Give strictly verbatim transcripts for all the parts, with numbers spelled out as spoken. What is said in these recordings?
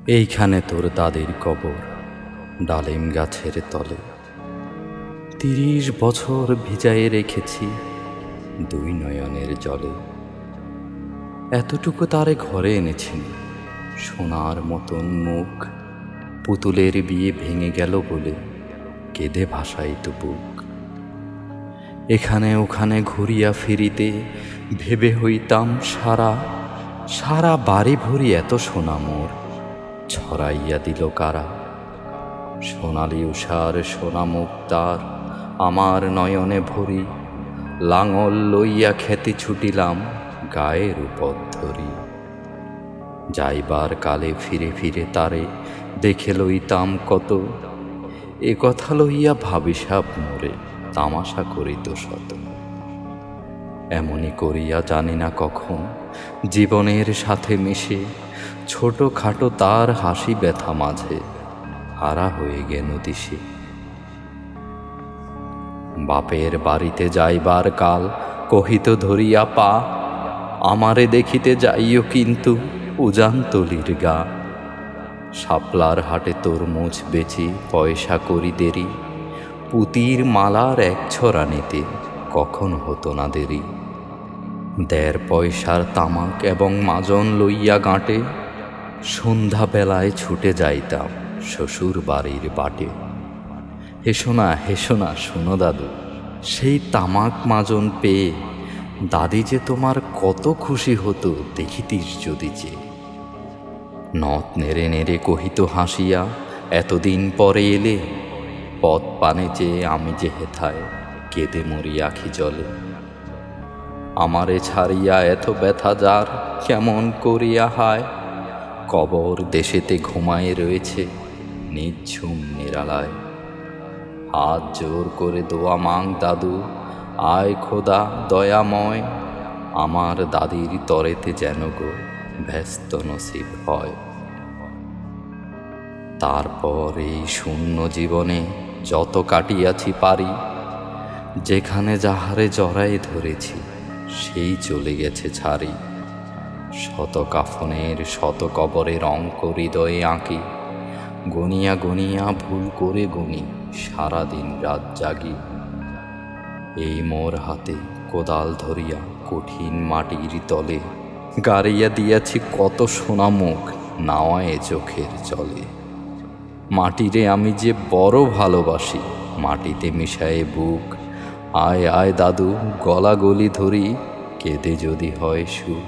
এইখানে তোর দাদির কবর, ডালিম গাছের তলে। তিরিশ বছর ভিজায়ে রেখেছি দুই নয়নের জলে। এতটুকু তারে ঘরে এনেছি, সোনার মতন মুখ। পুতুলের বিয়ে ভেঙে গেল বলে কেঁদে ভাসাইত বুক। এখানে ওখানে ঘুরিয়া ফিরিতে ভেবে হইতাম সারা, সারা বাড়ি ভরি এত সোনা মোর ছড়াইয়া দিল কারা। সোনালি উষার সোনা মুক্তার আমার নয়নে ভরি, লাঙল লইয়া খেতে ছুটিলাম গায়ের উপর ধরি। যাইবার কালে ফিরে ফিরে তারে দেখে লইতাম কত, এ কথা লইয়া ভাবিসাব মোরে তামাশা করিত শত। এমনি করিয়া জানি না কখন জীবনের সাথে মিশে ছোট খাটো তার হাসি ব্যথা মাঝে হারা হয়ে গেল দিশে। বাপের বাড়িতে যাইবার কাল কহিত ধরিয়া পা, আমারে দেখিতে যাইও কিন্তু উজান তলির গা। শাপলার হাটে তরমুজ বেচি পয়সা করি দেরি, পুতির মালার এক ছড়া নিতে কখন হতো না দেরি। দেড় পয়সার তামাক এবং মাজন লইয়া গাঁটে সন্ধ্যা বেলায় ছুটে যাইতাম শ্বশুর বাড়ির বাটে। হেসো না হেসো না শোনো দাদু, সেই তামাক মাজন পেয়ে দাদি যে তোমার কত খুশি হতো দেখিতিস যদি যে। নথ নেড়ে নেড়ে কহিত হাসিয়া, এতদিন পরে এলে, পথ পানে চেয়ে আমি যে হেথায় কেঁদে মরি আখি জলে। আমারে ছাড়িয়া এত ব্যথা যার কেমন করিয়া হায়, কবর দেশেতে ঘুমায়ে রয়েছে নিঝুম নিরালায়। হাত জোর করে দোয়া মাং দাদু, আয় খোদা দয়াময়, আমার দাদির তরেতে যেন গো ব্যস্ত নসিব হয়। তারপর এই শূন্য জীবনে যত কাটিয়াছি পারি, যেখানে যাহারে জড়াই ধরেছি সেই চলে গেছে ছাড়ি। শত কাফনের শত কবরে অঙ্ক হৃদয়ে আঁকি, গনিয়া গনিয়া ভুল করে গুনি সারাদিন রাত জাগি। এই মোর হাতে কোদাল ধরিয়া কঠিন মাটির তলে গাড়িয়া দিয়াছি কত সোনা মুখ নাওয়ায় চোখের জলে। মাটিরে আমি যে বড় ভালোবাসি, মাটিতে মিশায়ে বুক। আয় আয় দাদু গলা গলি ধরি, কেঁদে যদি হয় সুখ।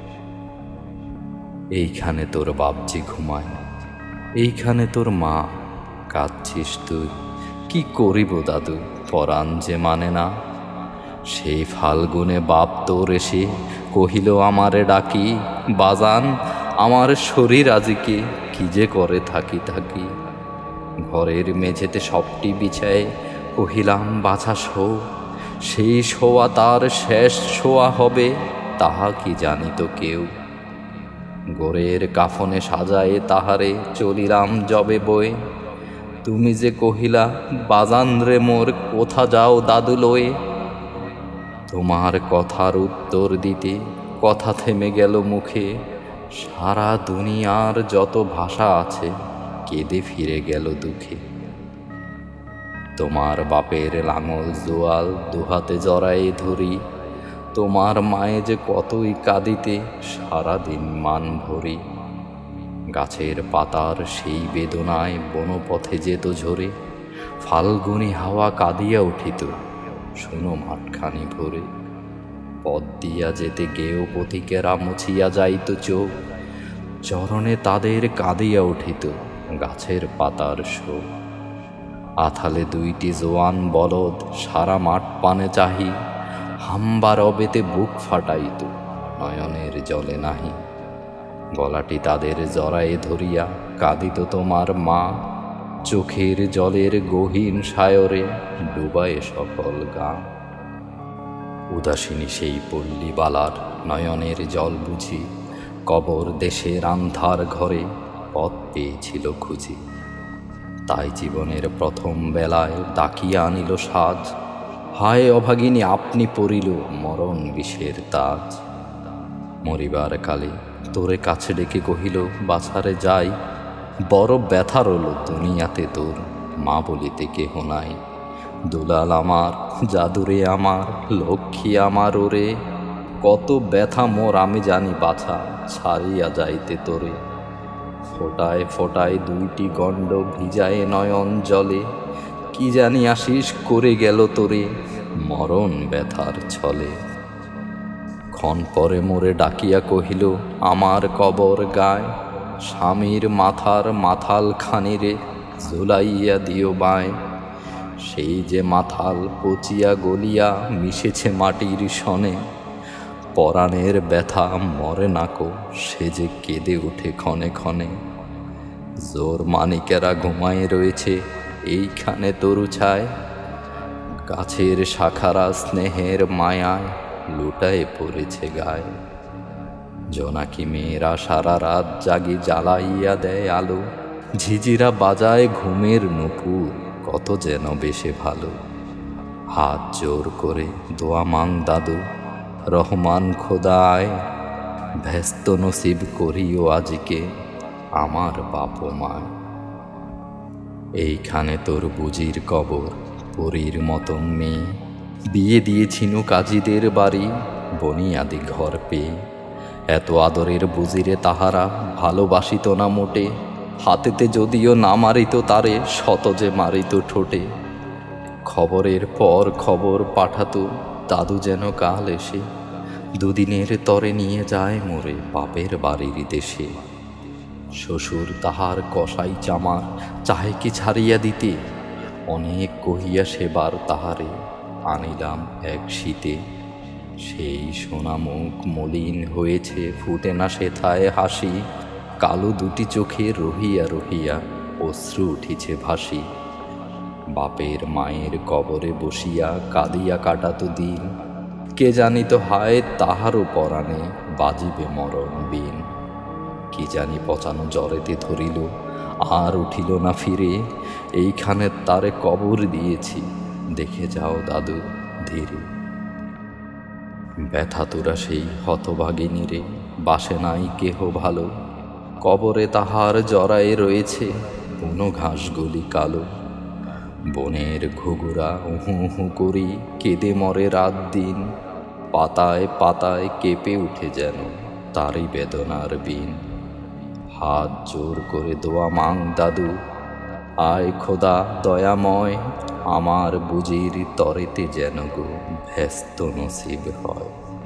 এইখানে তোর বাপজি ঘুমায়, এইখানে তোর মা, কাঁদছিস তুই কি করিব দাদু, পরাণ যে মানে না। সেই ফাল্গুনে বাপ তোর এসে কহিল আমারে ডাকি, বাজান আমার শরীর আজিকে কি যে করে থাকি থাকি। ঘরের মেঝেতে সবটি বিছায় কহিলাম বাছা শো, সেই শোয়া তার শেষ শোয়া হবে তাহা কি জানিত কেউ। গোরের কাফনে সাজায়ে তাহারে চলিলাম যবে বয়ে, তুমি যে কহিলা বাজান রে মোর কোথা যাও দাদু লয়ে। তোমার কথার উত্তর দিতে কথা থেমে গেল মুখে, সারা দুনিয়ার যত ভাষা আছে কেঁদে ফিরে গেল দুঃখে। তোমার বাপের লাঙল জোয়াল দুহাতে জড়ায়ে ধরি, তোমার মায়ে যে কতই কাঁদিতে সারাদিন মান ভরি। গাছের পাতার সেই বেদনায় বনপথে যেত ঝরে, ফাল্গুনি হাওয়া কাঁদিয়া উঠিত শোনো মাঠখানি ভরে। পথ দিয়া যেতে গেও পথিকেরা মুছিয়া যাইত চোখ, চরণে তাদের কাঁদিয়া উঠিত গাছের পাতার শোক। আথালে দুইটি জোয়ান বলদ সারা মাঠ পানে চাহি, হাম্বা রবেতে বুক ফাটাইত নয়নের জলে নাহি। গলাটি তাদের জড়ায়ে ধরিয়া কাঁদিত তোমার মা, চোখের জলের গহীন সায়রে ডুবায়ে সকল গা। উদাসিনী সেই পল্লীবালার নয়নের জল বুঝি, কবর দেশের আন্ধার ঘরে পথ পেয়েছিল খুঁজি। তাই জীবনের প্রথম বেলায় ডাকিয়া আনিল সাজ, হায় অভাগিনী আপনি পড়িল মরণ বিষের তাজ। মরিবার কালে তোরে কাছে ডেকে কহিল বাছারে যাই, বড় ব্যথার হলো দুনিয়াতে তোর মা বলিতে কেহ নাই। দুলাল আমার, জাদুরে আমার, লক্ষ্মী আমার ওরে, কত ব্যথা মোর আমি জানি বাছা, ছাড়িয়া যাইতে তোরে। ফোটায় ফোটায় দুইটি গণ্ড ভিজায় নয়ন জলে, কি জানি আশিস করে গেল তোরে মরণ ব্যথার ছলে। ক্ষণ পরে মোরে ডাকিয়া কহিল আমার কবর গায়, স্বামীর মাথার মাথাল খানিরে ঝুলাইয়া দিও বায়। সেই যে মাথাল পচিয়া গলিয়া মিশেছে মাটির সনে, পরাণের ব্যথা মরে নাকো সে যে কেঁদে ওঠে ক্ষণে ক্ষণে। জোর মানিকেরা ঘুমায় রয়েছে এইখানে তরু ছায়, গাছের শাখারা স্নেহের মায়ায় লুটায় পড়েছে গায়ে। জোনাকি মেয়েরা সারা রাত জাগি জ্বালাইয়া দেয় আলো, ঝিঝিরা বাজায় ঘুমের নুপুর কত যেন বেশে ভালো। হাত জোর করে দোয়া মাং দাদু, রহমান খোদায় ব্যস্ত নসিব করিও আজিকে আমার বাপ মায়। এইখানে তোর বুজির কবর পরীর মতন মেয়ে, বিয়ে দিয়েছিনু কাজীদের বাড়ি বনিয়াদি ঘর পেয়ে। এত আদরের বুজিরে তাহারা ভালোবাসিত না মোটে, হাতেতে যদিও না মারিত তারে শত যে মারিত ঠোঁটে। খবরের পর খবর পাঠাতো দাদু যেন কাল এসে, দুদিনের তরে নিয়ে যায় মোরে বাপের বাড়ির দেশে। শ্বশুর তাহার কসাই চামার চাহে কি ছাড়িয়া দিতে, অনেক কহিয়া সেবার তাহারে আনিলাম এক শীতে। সেই সোনা মুখ মলিন হয়েছে ফুটে না সেথায় হাসি, কালো দুটি চোখে রহিয়া রহিয়া অশ্রু উঠিছে ভাসি। বাপের মায়ের কবরে বসিয়া কাঁদিয়া কাটাতো দিন, কে জানিত হায় তাহারও পরাণে বাজিবে মরণ বিন। কি জানি পচানো জ্বরেতে ধরিল আর উঠিল না ফিরে, এইখানে তারে কবর দিয়েছি দেখে যাও দাদু ধীরে। ব্যথা তোরা সেই হতভাগিনী রে, বাসে নাই কেহ ভালো, কবরে তাহার জরায়ে রয়েছে বুনো ঘাসগুলি কালো। বনের ঘুঘুরা উহু উহু করি কেঁদে মরে রাত দিন, পাতায় পাতায় কেঁপে উঠে যেন তারই বেদনার বিন। হাত জোর করে দোয়া মাং দাদু, আয় খোদা দয়াময়, আমার বুজির তরেতে যেন গো ব্যস্ত নসিব হয়।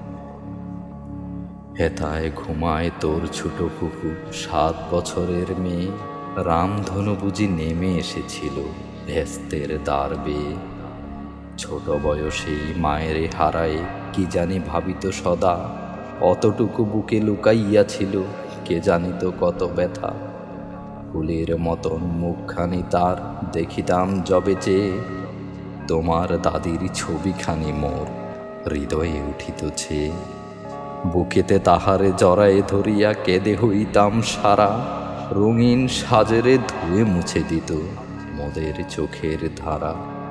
হেথায় ঘুমায় তোর ছোট ফুফু সাত বছরের মেয়ে, রামধনু বুঝি নেমে এসেছিল ভেস্তের দ্বার বেয়ে। ছোট বয়সেই মায়েরে হারায় কি জানি ভাবিত সদা, অতটুকু বুকে লুকাইয়াছিল কে জানিত কত ব্যথা। ফুলের মতন মুখখানি তার দেখিতাম যবে চেয়ে, তোমার দাদির ছবিখানি মোর হৃদয়ে উঠিতছে। বুকেতে তাহারে জড়ায়ে ধরিয়া কেঁদে হইতাম সারা, রঙিন সাজেরে ধুয়ে মুছে দিত মোদের চোখের ধারা।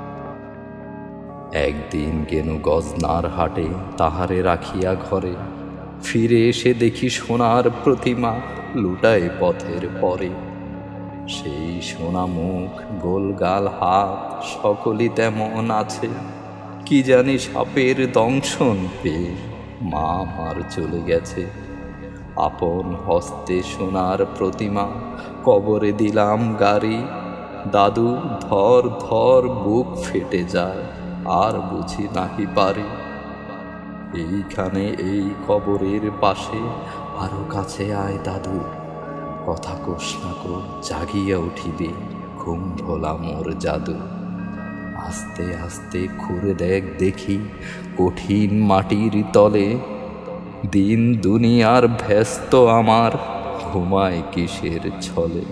একদিন গেনু গজনার হাটে তাহারে রাখিয়া ঘরে, ফিরে এসে দেখি সোনার প্রতিমা লুটায় পথের পরে। সেই সোনা মুখ গোলগাল হাত সকলই তেমন আছে, কি জানি সাপের দংশন পেয়ে মা আমার চলে গেছে। আপন হস্তে সোনার প্রতিমা কবরে দিলাম গাড়ি, দাদু ধর ধর বুক ফেটে যায় আর বুঝি নাহি পারি। এইখানে এই কবরের পাশে আরো কাছে আয় দাদু, কথা কোষ না কো জাগিয়া উঠিবে ঘুম ভোলা মোর জাদু। আস্তে আস্তে খুঁড়ে দেখ দেখি কঠিন মাটির তলে, দিন দুনিয়ার ব্যস্ত আমার ঘুমায় কিসের ছলে।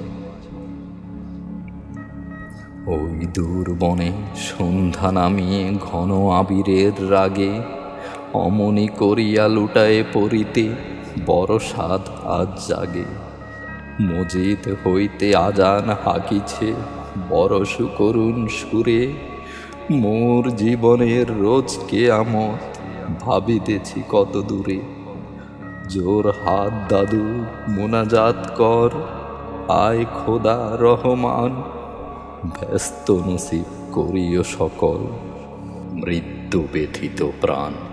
ওই দূর বনে সন্ধ্যা নামিয়ে ঘন আবিরের রাগে, অমনি করিয়া লুটায়ে পড়িতে বড় সাধ আজ জাগে। মজিদ হইতে আজান হাকিছে বড় সুকরুণ সুরে, মোর জীবনের রোজ কেয়ামত ভাবিতেছি কত দূরে। জোর হাত দাদু মোনাজাত কর, আয় খোদা রহমান, ব্যস্ত নসিব করিও সকল মৃত্যু ব্যথিত প্রাণ।